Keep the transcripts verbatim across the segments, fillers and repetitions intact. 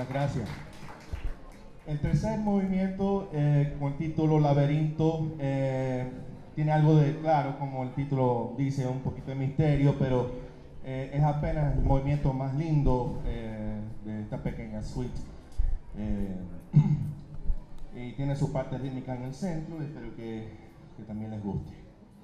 Muchas gracias. El tercer movimiento, eh, con el título Laberinto, eh, tiene algo de, claro, como el título dice, un poquito de misterio, pero eh, es apenas el movimiento más lindo eh, de esta pequeña suite. Eh, y tiene su parte rítmica en el centro, y espero que, que también les guste.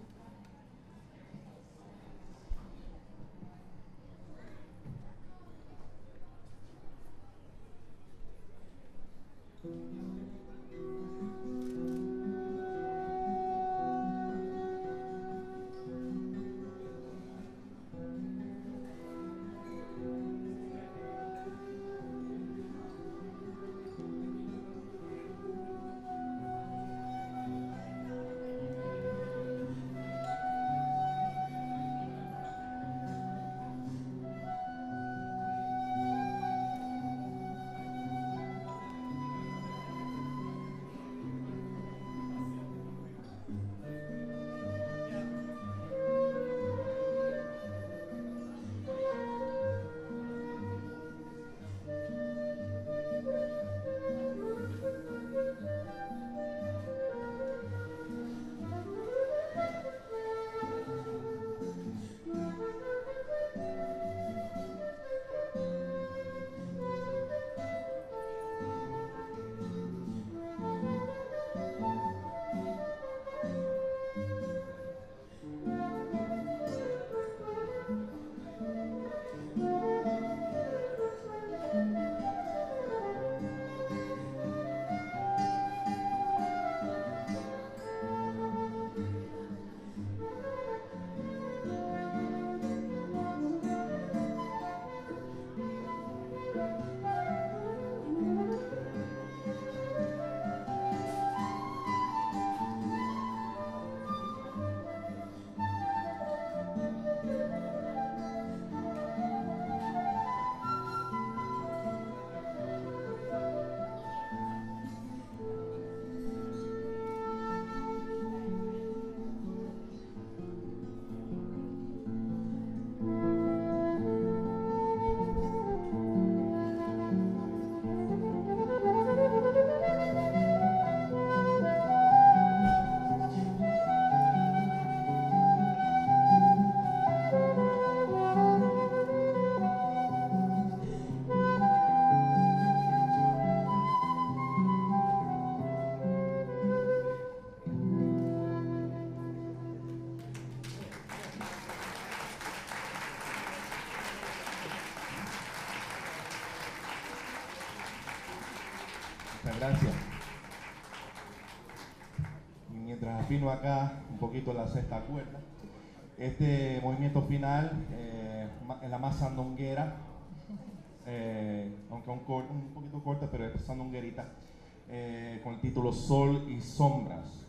Gracias. Y mientras afino acá un poquito la sexta cuerda, este movimiento final eh, es la más sandunguera, eh, aunque un, cor un poquito corta, pero es sandunguerita, eh, con el título Sol y Sombras.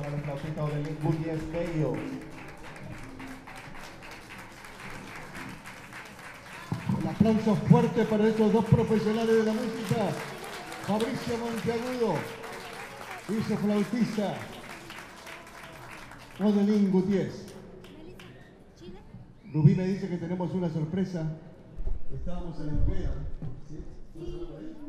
para el flautista ODELYN Gutiez-BELLO. Un aplauso fuerte para estos dos profesionales de la música. Fabricio Monteagudo y su flautista ODELYN Gutiez. Rubí me dice que tenemos una sorpresa. Estábamos en espera. ¿Sí?